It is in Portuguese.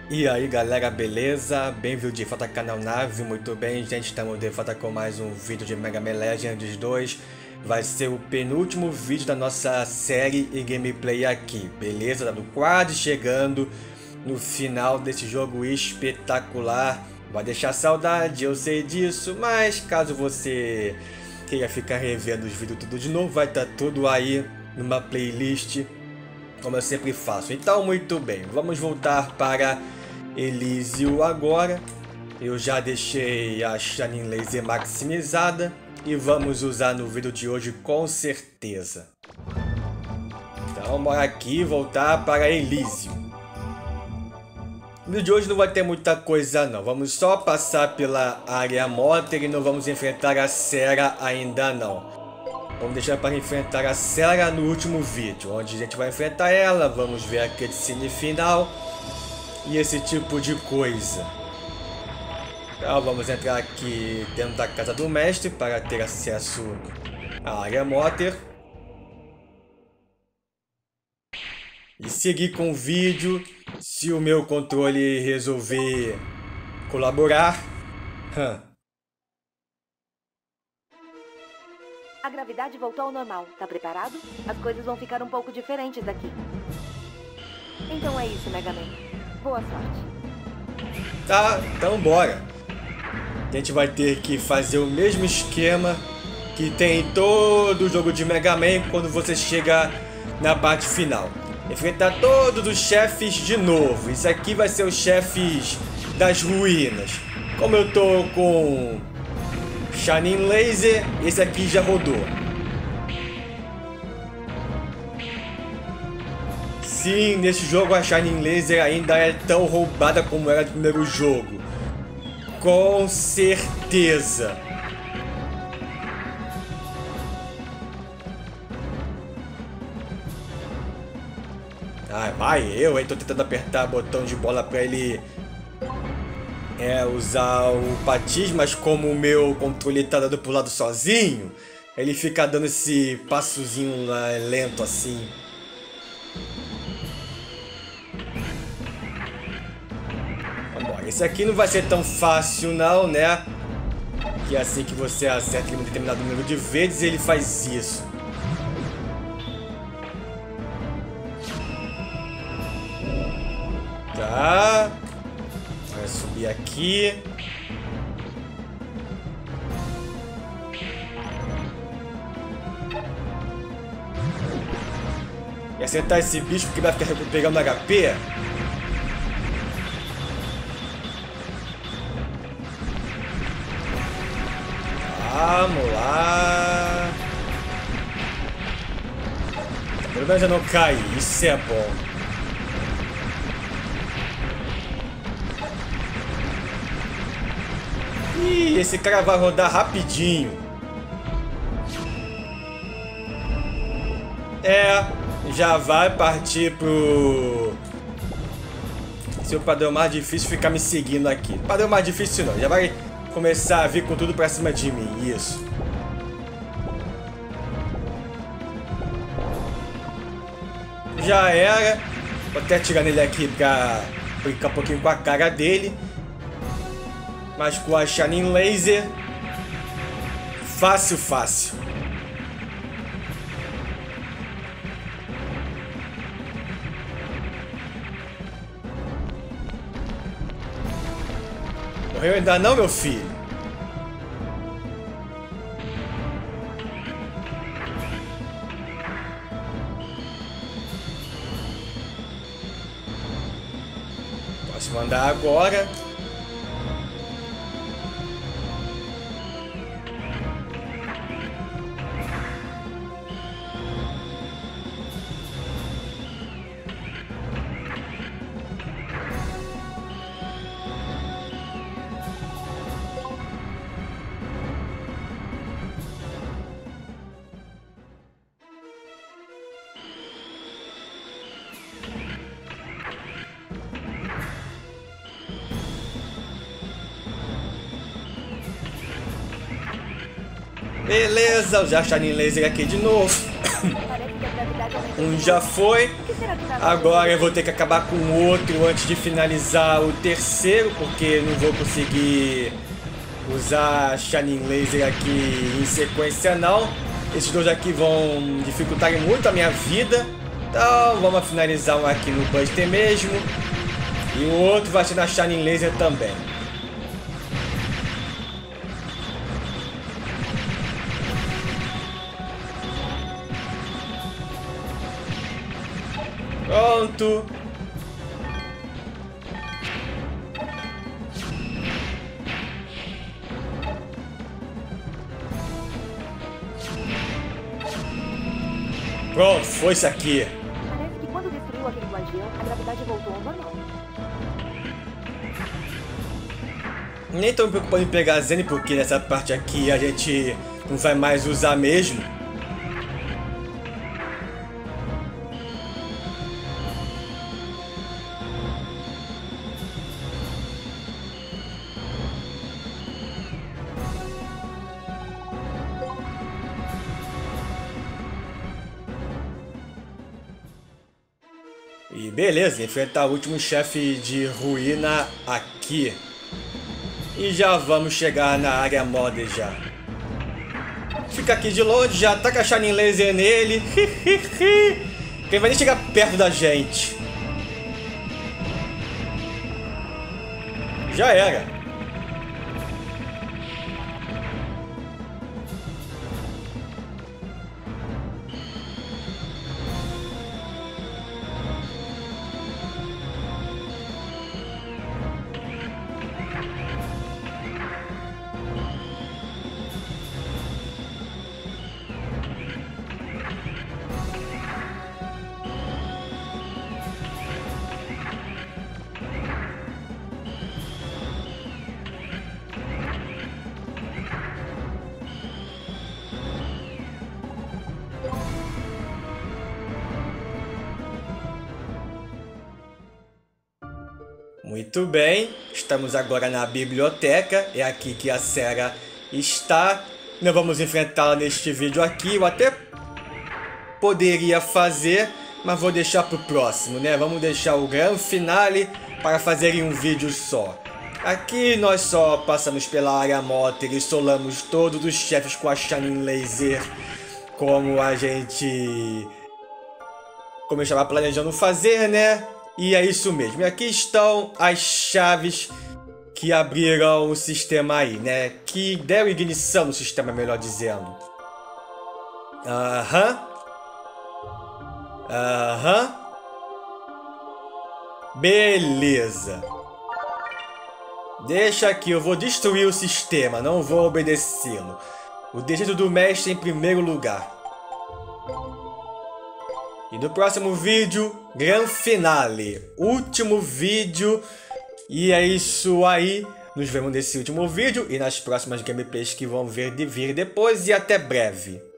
E aí galera, beleza? Bem-vindo de volta ao canal Nave, muito bem gente, estamos de volta com mais um vídeo de Mega Man Legends 2. Vai ser o penúltimo vídeo da nossa série e gameplay aqui, beleza? Estamos quase chegando no final desse jogo espetacular. Vai deixar saudade, eu sei disso, mas caso você queira ficar revendo os vídeos tudo de novo, vai estar tudo aí numa playlist, como eu sempre faço. Então, muito bem, vamos voltar para Elysium agora. Eu já deixei a Shining Laser maximizada e vamos usar no vídeo de hoje com certeza. Então, bora aqui voltar para Elysium. No vídeo de hoje não vai ter muita coisa não, vamos só passar pela área Motter e não vamos enfrentar a Sera ainda não. Vamos deixar para enfrentar a Sera no último vídeo, onde a gente vai enfrentar ela, vamos ver a cutscene final e esse tipo de coisa. Então vamos entrar aqui dentro da casa do mestre para ter acesso à área Motter. E seguir com o vídeo, se o meu controle resolver colaborar. A gravidade voltou ao normal. Tá preparado? As coisas vão ficar um pouco diferentes aqui. Então é isso, Mega Man. Boa sorte. Tá, então bora. A gente vai ter que fazer o mesmo esquema que tem em todo jogo de Mega Man quando você chega na parte final. Enfrentar todos os chefes de novo. Isso aqui vai ser os chefes das ruínas. Como eu tô com Shining Laser, esse aqui já rodou. Sim, nesse jogo a Shining Laser ainda é tão roubada como era no primeiro jogo. Com certeza. Ah, vai eu, hein? Tô tentando apertar o botão de bola pra ele usar o patins, mas como o meu controle tá dando pro lado sozinho, ele fica dando esse passozinho lento assim. Vambora, esse aqui não vai ser tão fácil não, né? Que assim que você acerta um determinado número de vezes, ele faz isso. Tá. Vai subir aqui. E acertar esse bicho que vai ficar recuperando HP. Vamos lá. Pelo menos eu não caí, isso é bom. Ih, esse cara vai rodar rapidinho. Já vai partir pro seu padrão mais difícil ficar me seguindo aqui. Padrão mais difícil não, já vai começar a vir com tudo pra cima de mim, isso. Já era. Vou até atirar nele aqui pra brincar um pouquinho com a cara dele. Mas com a Shining Laser, fácil, fácil. Morreu ainda não, meu filho? Posso mandar agora. Beleza, já Shining Laser aqui de novo. Parece que a gravidade aumentou. Um já foi. O que será que tá Agora eu vou ter que acabar com o outro antes de finalizar o terceiro, porque não vou conseguir usar Shining Laser aqui em sequência não. Esses dois aqui vão dificultar muito a minha vida. Então vamos finalizar um aqui no Buster mesmo. E o outro vai ser na Shining Laser também. Pronto. Pronto, foi isso aqui. Parece que quando destruiu aquele guardião, a gravidade voltou ao normal. Nem tô me preocupando em pegar a Zen, porque nessa parte aqui a gente não vai mais usar mesmo. E beleza, enfrentar o último chefe de ruína aqui. E já vamos chegar na área moda já. Fica aqui de longe, já taca a Shining Laser nele. Quem vai nem chegar perto da gente. Já era. Muito bem, estamos agora na biblioteca, é aqui que a Sarah está. Não vamos enfrentá-la neste vídeo aqui, eu até poderia fazer, mas vou deixar para o próximo, né? Vamos deixar o grande finale para fazer em um vídeo só. Aqui nós só passamos pela área Motter e solamos todos os chefes com a Shining Laser, como a gente... como eu estava planejando fazer, né? E é isso mesmo. E aqui estão as chaves que abriram o sistema aí, né? Que deram ignição no sistema, melhor dizendo. Beleza. Deixa aqui, eu vou destruir o sistema, não vou obedecê-lo. O desejo do mestre em primeiro lugar. E no próximo vídeo, grande finale, último vídeo. E é isso aí, nos vemos nesse último vídeo e nas próximas gameplays que vão vir depois. E até breve.